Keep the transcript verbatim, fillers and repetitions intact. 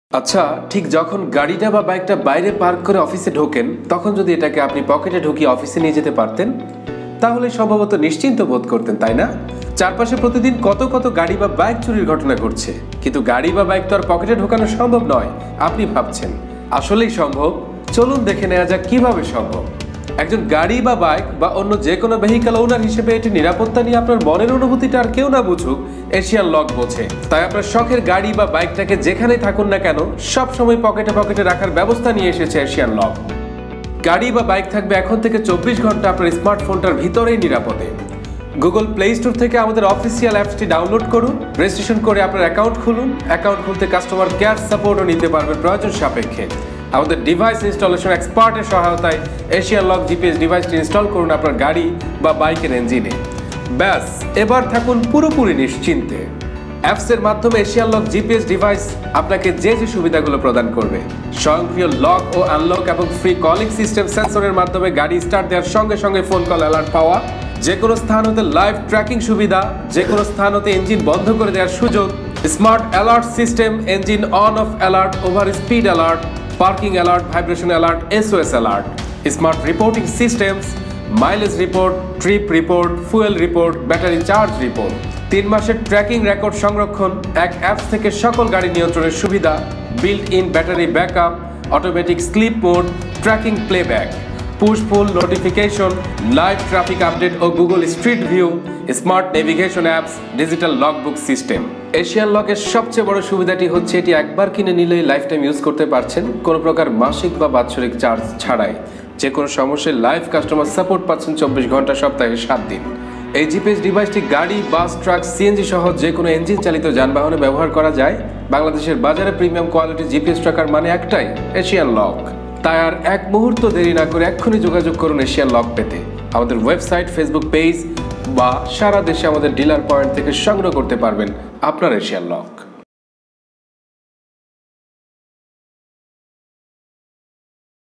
আচ্ছা, ঠিক যখন গাড়িটা বা বাইকটা বাইরে পার্ক করে অফিসে ঢোকেন তখন যদি এটাকে আপনি পকেটে ঢুকিয়ে অফিসে নিয়ে যেতে পারতেন তাহলে সম্ভবত নিশ্চিন্ত বোধ করতেন, তাই না? চারপাশে প্রতিদিন কত কত গাড়ি বা বাইক চুরির ঘটনা ঘটছে, কিন্তু গাড়ি বা বাইক তো আর পকেটে ঢোকানো সম্ভব নয়। আপনি ভাবছেন আসলেই সম্ভব? চলুন দেখে নেওয়া যাক কিভাবে সম্ভব। একজন গাড়ি বা বাইক বা অন্য যে কোনো ভেহিক্যাল ওনার হিসেবে এটি নিরাপত্তা নিয়ে আপনার মনের অনুভূতিটা আর কেউ না বুঝুক, এশিয়ান লক বোঝে। তাই আপনার শখের গাড়ি বা বাইকটাকে যেখানেই থাকুন না কেন সব সময় পকেটে পকেটে রাখার ব্যবস্থা নিয়ে এসেছে এশিয়ান লক। গাড়ি বা বাইক থাকবে এখন থেকে চব্বিশ ঘন্টা আপনার স্মার্টফোনটার ভিতরেই নিরাপদে। গুগল প্লে স্টোর থেকে আমাদের অফিসিয়াল অ্যাপসটি ডাউনলোড করুন, রেজিস্ট্রেশন করে আপনার অ্যাকাউন্ট খুলুন। অ্যাকাউন্ট খুলতে কাস্টমার কেয়ার সাপোর্টও নিতে পারবেন প্রয়োজন সাপেক্ষে। আমাদের ডিভাইস ইনস্টলেশন এক্সপার্টের সহায়তায় এশিয়ান লক জিপিএস ডিভাইসটি ইনস্টল করুন আপনার গাড়ি বা বাইকের ইঞ্জিনে। ব্যাস, এবার থাকুন পুরোপুরি নিশ্চিন্তে। অ্যাপসের মাধ্যমে এশিয়ান লক জিপিএস ডিভাইস আপনাকে যে যে সুবিধাগুলো প্রদান করবে: স্বয়ংক্রিয় লক ও আনলক এবং ফ্রি কলিং সিস্টেম, সেন্সরের মাধ্যমে গাড়ি স্টার্ট দেওয়ার সঙ্গে সঙ্গে ফোন কল অ্যালার্ট পাওয়া, যে কোনো স্থান হতে লাইভ ট্র্যাকিং সুবিধা, যে কোনো স্থান হতে ইঞ্জিন বন্ধ করে দেওয়ার সুযোগ, smart alert system, engine on off alert, over speed alert, parking alert, vibration alert, SOS alert, smart reporting systems, mileage report, trip report, fuel report, battery charge report, তিন মাসের ট্র্যাকিং রেকর্ড সংরক্ষণ, এক apps থেকে সকল গাড়ি নিয়ন্ত্রণের সুবিধা, built in battery backup, automatic sleep mode, tracking playback, push pull notification, live traffic update ও Google street view, smart navigation apps, digital logbook system. Asian লকের সবচেয়ে বড় সুবিধাটি হচ্ছে এটি একবার কিনে নিলেই লাইফ টাইম ইউজ করতে পারছেন, কোনো প্রকার মাসিক বা বাৎসরিক চার্জ ছাড়াই। যে কোনো সমস্যায় লাইভ কাস্টমার সাপোর্ট পাচ্ছেন চব্বিশ ঘন্টা সপ্তাহে সাত দিন। এই জিপিএস ডিভাইসটি গাড়ি, বাস, ট্রাক, সিএনজি সহ যে কোনো ইঞ্জিন চালিত যানবাহনে ব্যবহার করা যায়। বাংলাদেশের বাজারে প্রিমিয়াম কোয়ালিটি জিপিএস ট্র্যাকার মানে একটাই, এশিয়ান লক। তাই আর এক মুহূর্ত দেরি না করে এক্ষুনি যোগাযোগ করুন এশিয়ান লক পেতে। আমাদের ওয়েবসাইট, ফেসবুক পেজ বা সারা দেশে আমাদের ডিলার পয়েন্ট থেকে সংগ্রহ করতে পারবেন আপনার এশিয়ান লক।